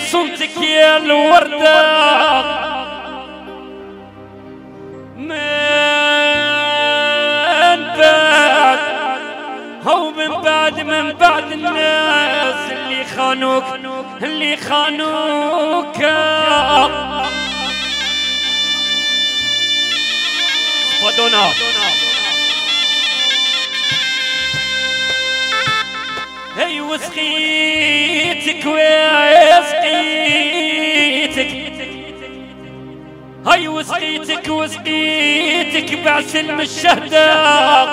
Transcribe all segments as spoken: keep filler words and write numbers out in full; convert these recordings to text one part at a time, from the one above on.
صمتك يا الوردة من بعد هو من بعد من بعد الناس اللي خانوك اللي خانوك فدونا هي وسقيتك وسقيتك هي وسقيتك وسقيتك بعسل من الشهداء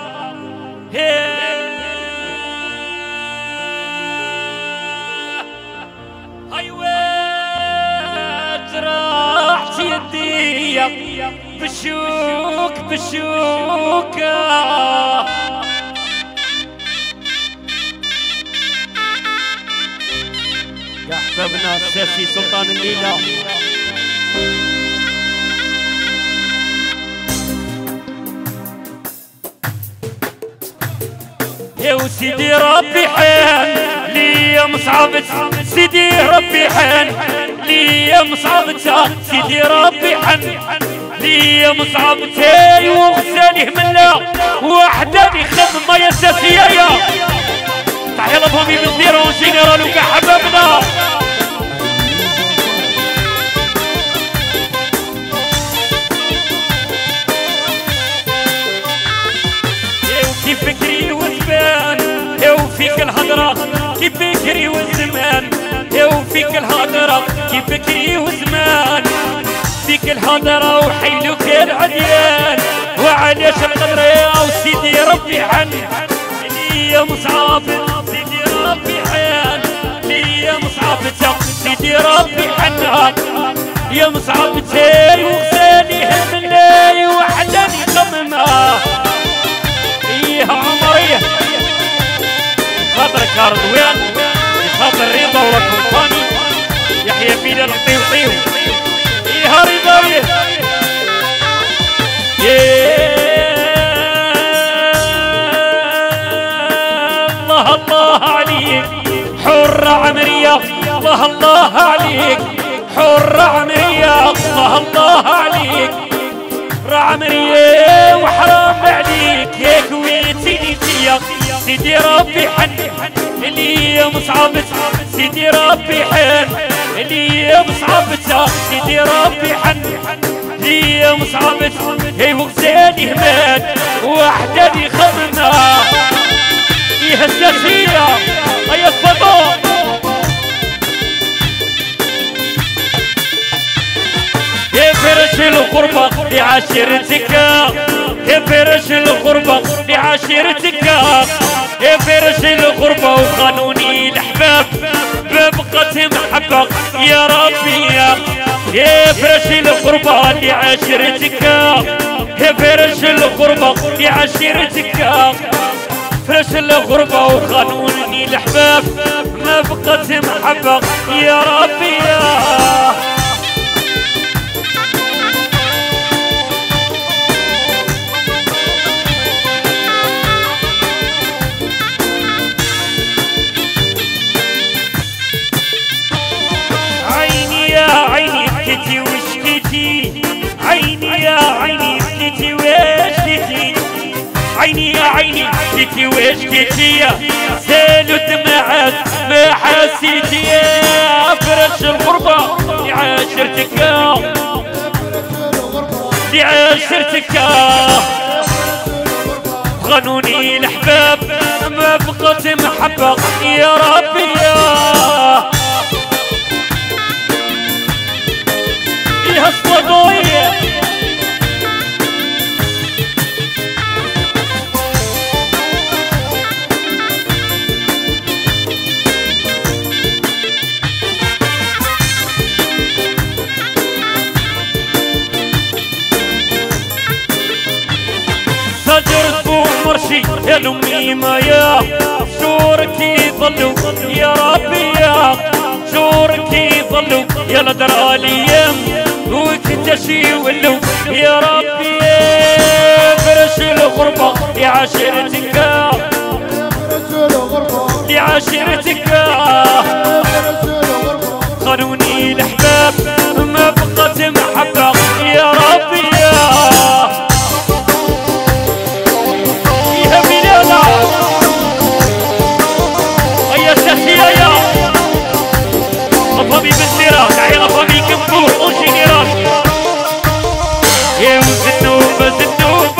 هي وات راحت يدي بشوك بشوك يا احبابنا الساسي سلطان الليلة يا وسيدي ربي حان لي يا مصعبت سيدي ربي حان لي يا مصعبتها سيدي ربي حان لي يا مصعبتي وغساني هملا وحداني خدمة يا ساسية يا تحية لفامي بالديرون جينيرال وكا حبابنا كيف فكري وزمان وفيك الهضرة كيف فكري والزمان وفيك الهضرة كيف فكري وزمان فيك الهضرة وحيلك العديان وعلاش القدر يا سيدي ربي حن لي يا مصعب سيدي ربي حن لي يا مصعبتك سيدي ربي حنك يا مصعبتي وغساني همناي وحداني خممه ايه عمري خاطر كاردوان خاطر رضا ولا كومباني يحيى فينا الطيوطيو ايه رضا الله الله عليك حرة عمرية الله الله عليك حرة عمرية الله الله عليك عمرية وحرام عليك يا كويتي نيتيا سيدي ربي حن اللي يا مصعبت سيدي ربي حن اللي يا مصعبتها سيدي ربي حن اللي يا مصعبت هي وغزاني همان وحداني خممة ايه الساسية هيا الفضاء يا فرش الغربة لعشيرتك يا فرش الغربة لعشيرتك يا فرش الغربة وقانوني الأحباب ببقة محبة يا ربي يا فرش الغربة لعشيرتك يا فرش الغربة لعشيرتك فرش الغربة وقانوني الأحباب ما بقت محبة يا ربي بكيتي وشكيتي عيني يا عيني بكيتي وشكيتي عيني يا عيني بكيتي وشكيتي سالوا دمعات ما حسيتي يا فرش الغربة لعاشرتك لعاشرتك غنوني الأحباب ما بقت محبة يا ربي الصدوية سجرت فوق مرشي يا لمي ما يا شورك يضلوا يا ربي يا شورك يضلوا يا لدرا الايام وكتشي ولو يا ربي فرش الغربة يا عشيرتك يا عشيرتك خانوني الأحباب ما بقت محبة يا ربي يا يا بلالا هيا ساسية يا أفامي بالسيرة تعي أفامي كمبور أو جينيرال يا وزنوبة زنوبة